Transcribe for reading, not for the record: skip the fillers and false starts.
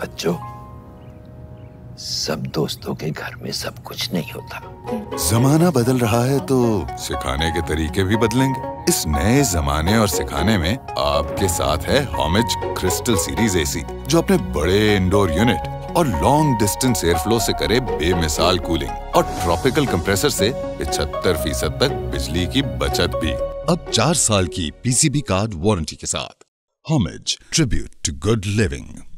बच्चों, सब दोस्तों के घर में सब कुछ नहीं होता। जमाना बदल रहा है तो सिखाने के तरीके भी बदलेंगे। इस नए जमाने और सिखाने में आपके साथ है होमिज क्रिस्टल सीरीज एसी, जो अपने बड़े इंडोर यूनिट और लॉन्ग डिस्टेंस एयरफ्लो से करे बेमिसाल कूलिंग और ट्रॉपिकल कंप्रेसर से 75% तक बिजली की बचत भी। अब 4 साल की पीसीबी कार्ड वारंटी के साथ। Homage, tribute to good living.